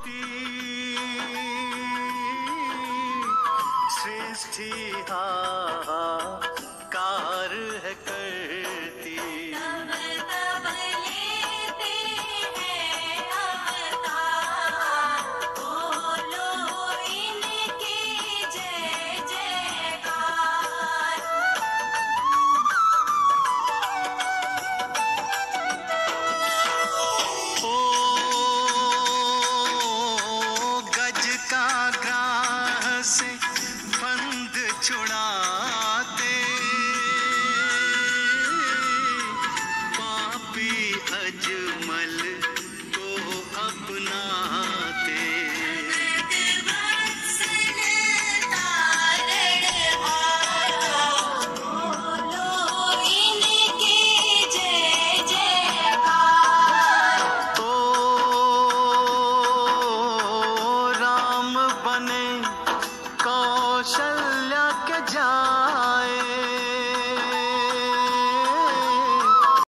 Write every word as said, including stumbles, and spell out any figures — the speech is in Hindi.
सृष्टि हाहाकार है करती। तब तब लेते हैं अवतार, बोलो इनकी जय जयकार। ओ गज का ग्राह से फंद छुड़ाते, पापी अजमल को अपनाते। भक्तवत्सल तारणहार, बोलो इनकी जय जयकार। तो राम बने कौशल